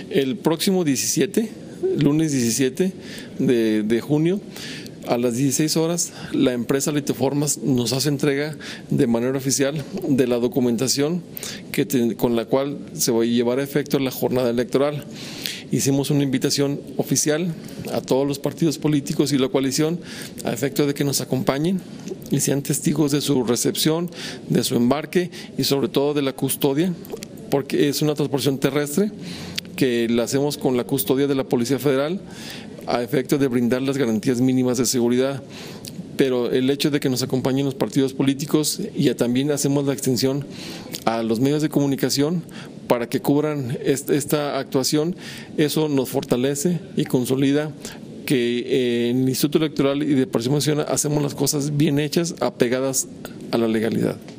El próximo 17, lunes 17 de junio, a las 16 horas, la empresa Litoformas nos hace entrega de manera oficial de la documentación con la cual se va a llevar a efecto la jornada electoral. Hicimos una invitación oficial a todos los partidos políticos y la coalición a efecto de que nos acompañen y sean testigos de su recepción, de su embarque y sobre todo de la custodia, porque es una transportación terrestre que la hacemos con la custodia de la Policía Federal a efecto de brindar las garantías mínimas de seguridad. Pero el hecho de que nos acompañen los partidos políticos y también hacemos la extensión a los medios de comunicación para que cubran esta actuación, eso nos fortalece y consolida que en el Instituto Electoral y de Participación hacemos las cosas bien hechas, apegadas a la legalidad.